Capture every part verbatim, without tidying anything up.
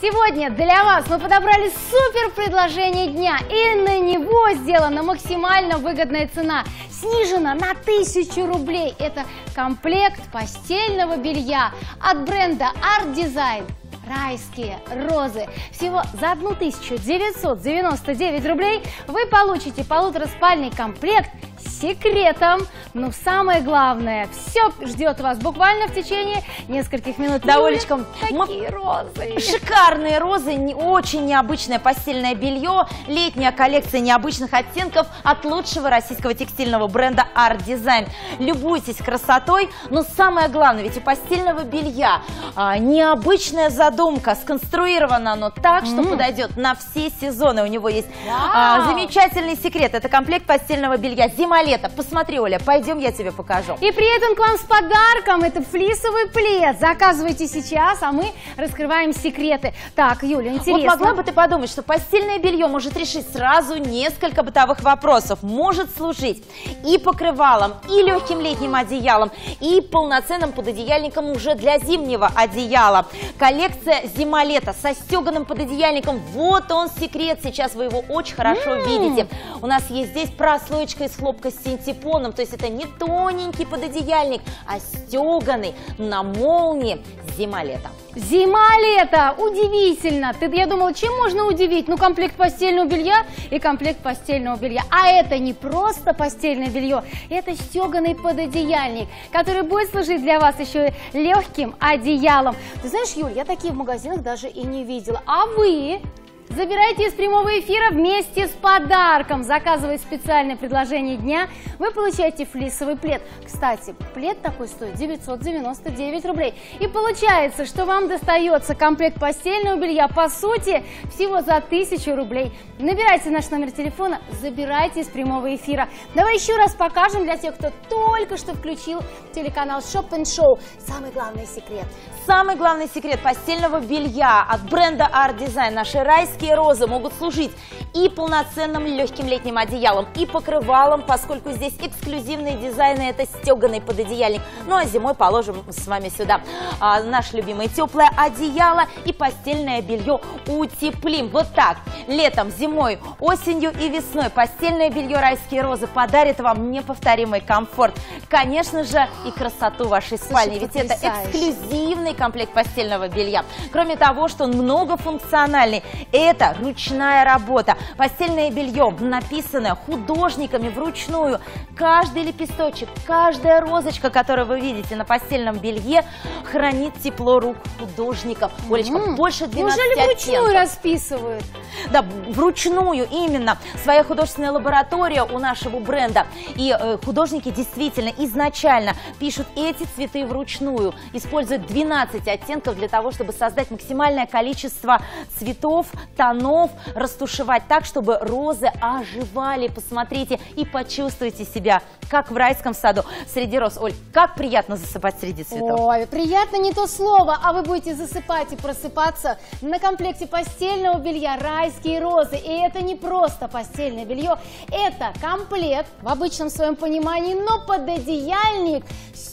Сегодня для вас мы подобрали супер предложение дня, и на него сделана максимально выгодная цена. Снижена на тысячу рублей. Это комплект постельного белья от бренда Art Design. Райские розы. Всего за тысячу девятьсот девяносто девять рублей вы получите полутораспальный комплект с секретом. Но самое главное, все ждет вас буквально в течение нескольких минут. Да, Олечка, какие розы! Шикарные розы, не, очень необычное постельное белье, летняя коллекция необычных оттенков от лучшего российского текстильного бренда Art Design. Любуйтесь красотой, но самое главное, ведь у постельного белья а, необычная задумка, сконструировано оно так, что mm. подойдет на все сезоны. У него есть wow. а, замечательный секрет, это комплект постельного белья зима-лето. Посмотри, Оля, пойдем, я тебе покажу. И при этом к вам с подарком это флисовый плед. Заказывайте сейчас, а мы раскрываем секреты. Так, Юля, интересно. Вот могла бы ты подумать, что постельное белье может решить сразу несколько бытовых вопросов. Может служить и покрывалом, и легким летним одеялом, и полноценным пододеяльником уже для зимнего одеяла. Коллекция зима-лето со стеганым пододеяльником. Вот он секрет. Сейчас вы его очень хорошо mm. видите. У нас есть здесь прослоечка из хлопка с синтепоном. То есть это не тоненький пододеяльник, а стеганый на молнии. Зима-лето. Зима-лето! Удивительно! Ты, я думала, чем можно удивить? Ну, комплект постельного белья и комплект постельного белья. А это не просто постельное белье, это стеганый пододеяльник, который будет служить для вас еще и легким одеялом. Ты знаешь, Юль, я такие в магазинах даже и не видела. А вы? Забирайте из прямого эфира вместе с подарком. Заказывая специальное предложение дня, вы получаете флисовый плед. Кстати, плед такой стоит девятьсот девяносто девять рублей. И получается, что вам достается комплект постельного белья, по сути, всего за тысячу рублей. Набирайте наш номер телефона, забирайте из прямого эфира. Давай еще раз покажем для тех, кто только что включил телеканал Shop and Show. Самый главный секрет. Самый главный секрет постельного белья от бренда Art Design. Наши райские розы могут служить и полноценным легким летним одеялом, и покрывалом, поскольку здесь эксклюзивные дизайны, это стеганый пододеяльник. Ну а зимой положим с вами сюда а, наше любимое теплое одеяло и постельное белье утеплим. Вот так. Летом, зимой, осенью и весной постельное белье райские розы подарит вам неповторимый комфорт. Конечно же, и красоту вашей спальни. Ведь это эксклюзивный комплект постельного белья. Кроме того, что он многофункциональный, это ручная работа. Постельное белье написано художниками вручную. Каждый лепесточек, каждая розочка, которую вы видите на постельном белье, хранит тепло рук художников. Олечка, mm. больше двенадцати Неужели оттенков. Вручную расписывают? Да, вручную именно. Своя художественная лаборатория у нашего бренда. И э, художники действительно изначально пишут эти цветы вручную. Используют двенадцать оттенков для того, чтобы создать максимальное количество цветов, тонов, растушевать так, чтобы розы оживали. Посмотрите и почувствуйте себя, как в райском саду среди роз. Оль, как приятно засыпать среди цветов. Ой, приятно не то слово, а вы будете засыпать и просыпаться на комплекте постельного белья «Райские розы». И это не просто постельное белье, это комплект в обычном своем понимании, но пододеяльник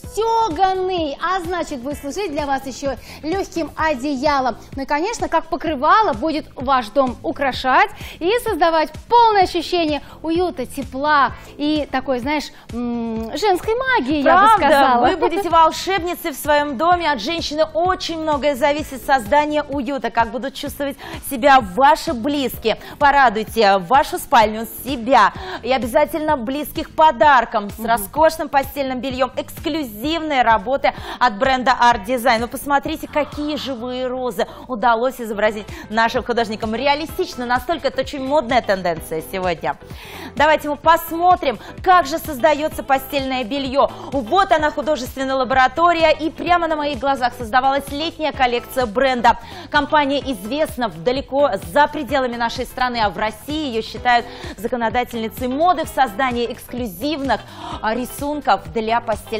стеганый, а значит будет служить для вас еще легким одеялом. Ну и, конечно, как покрывало будет ваш дом украшать и создавать полное ощущение уюта, тепла и такой, знаешь, женской магии, Правда, я бы сказала. Вы будете волшебницей в своем доме. От женщины очень многое зависит. Создание уюта, как будут чувствовать себя ваши близкие. Порадуйте вашу спальню, себя и обязательно близких подарком с mm-hmm. роскошным постельным бельем, эксклюзивные работы от бренда Art Design. Ну посмотрите, какие живые розы удалось изобразить нашим художникам. Реалистично, настолько это очень модная тенденция сегодня. Давайте мы посмотрим, как же создается постельное белье. Вот она, художественная лаборатория, и прямо на моих глазах создавалась летняя коллекция бренда. Компания известна далеко за пределами нашей страны, а в России ее считают законодательницей моды в создании эксклюзивных рисунков для постельного белья.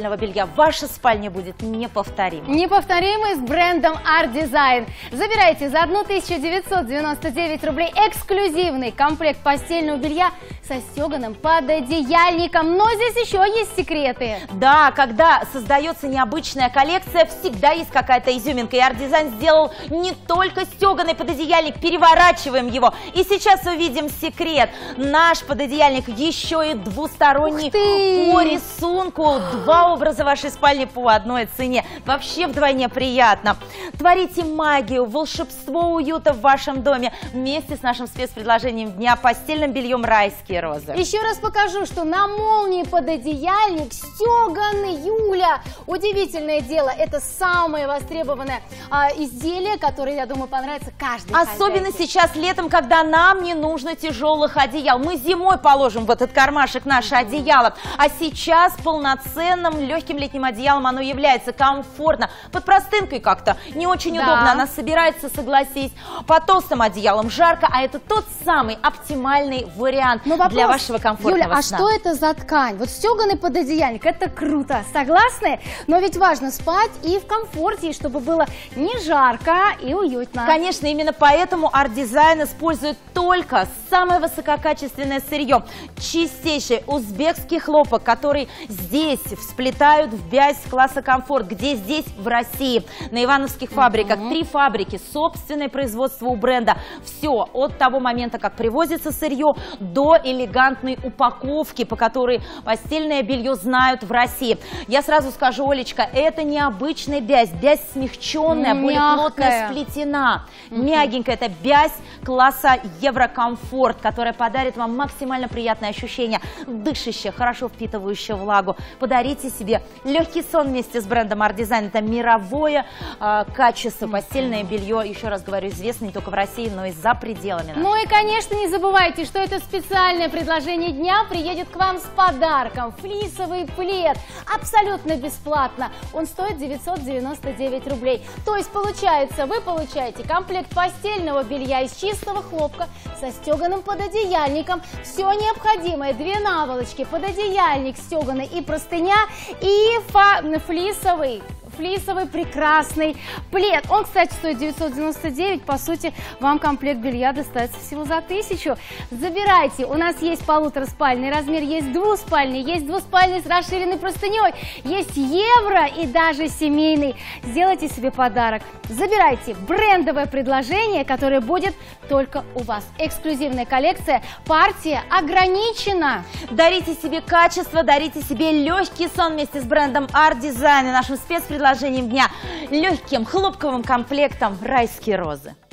ваша спальня будет неповторима. Неповторимый с брендом Art-Design. Забирайте за тысячу девятьсот девяносто девять рублей эксклюзивный комплект постельного белья со стеганым пододеяльником. Но здесь еще есть секреты. Да, когда создается необычная коллекция, всегда есть какая-то изюминка. И Art-Design сделал не только стеганый пододеяльник, переворачиваем его. И сейчас увидим секрет. Наш пододеяльник еще и двусторонний по рисунку. Два образа вашей спальни по одной цене. Вообще вдвойне приятно. Творите магию, волшебство уюта в вашем доме вместе с нашим спецпредложением дня постельным бельем «Райские розы». Еще раз покажу, что на молнии пододеяльник стеганый, Юля. Удивительное дело, это самое востребованное а, изделие, которое, я думаю, понравится каждой Особенно хозяйке. сейчас летом, когда нам не нужно тяжелых одеял. Мы зимой положим в этот кармашек наше одеяло, а сейчас полноценным легким летним одеялом оно является комфортно. Под простынкой как-то не очень Да. удобно, она собирается, согласись. Под толстым одеялом жарко, а это тот самый оптимальный вариант Но вопрос, для вашего комфортного Юля, а сна. что это за ткань? Вот стеганый пододеяльник, это круто, согласны? Но ведь важно спать и в комфорте, и чтобы было не жарко и уютно. Конечно, именно поэтому Art-Design использует только самое высококачественное сырье. Чистейший узбекский хлопок, который здесь всплетают в бязь класса комфорт. Где здесь? В России. На ивановских фабриках. Угу. Три фабрики, собственное производство у бренда. Все от того момента, как привозится сырье, до элегантной упаковки, по которой постельное белье знают в России. Я сразу скажу, Олечка, это необычная бязь. Бязь смягченная, более плотная, сплетена. Угу. Мягенькая. Это бязь класса Еврокомфорт, которая подарит вам максимально приятное ощущение, дышащее, хорошо впитывающее влагу. Подарите себе легкий сон вместе с брендом Art-Design. Это мировое э, качество. Постельное белье, еще раз говорю, известно не только в России, но и за пределами. Ну и, конечно, не забывайте, что это специальное предложение дня приедет к вам с подарком. Флисовый плед. Абсолютно бесплатно. Он стоит девятьсот девяносто девять рублей. То есть, получается, вы получаете комплект постельного белья из чистого хлопка со стеганым пододеяльником. Все необходимое. Две наволочки, пододеяльник стеганый и простыня, и флисовый. Флисовый прекрасный плед. Он, кстати, стоит девятьсот девяносто девять. По сути, вам комплект белья достается всего за тысячу. Забирайте. У нас есть полутораспальный размер, есть двуспальный, есть двуспальный с расширенной простыней, есть евро и даже семейный. Сделайте себе подарок. Забирайте брендовое предложение, которое будет только у вас. Эксклюзивная коллекция. Партия ограничена. Дарите себе качество, дарите себе легкий сон вместе с брендом Art-Design и нашим спецпредложением дня легким хлопковым комплектом «Райские розы».